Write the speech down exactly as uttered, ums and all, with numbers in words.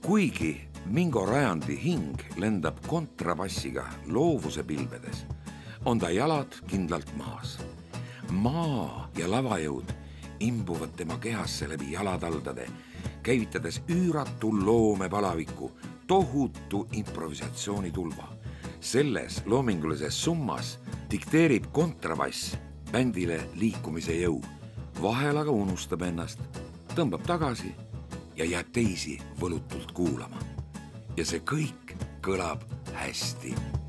Kuigi Mingo Rajandi hing lendab kontrabassiga loovuse pilvedes, on ta jalad kindlalt maas. Maa ja lavajõud imbuvad tema kehasse läbi jalataldade, käivitades üüratu loomepalaviku, tohutu improvisatsioonitulva. Selles loomingulises summas dikteerib kontrabass bändile liikumise jõu. Vahel aga unustab ennast, tõmbab tagasi ja jääb teisi võlutult kuulama. Ja see kõik kõlab hästi.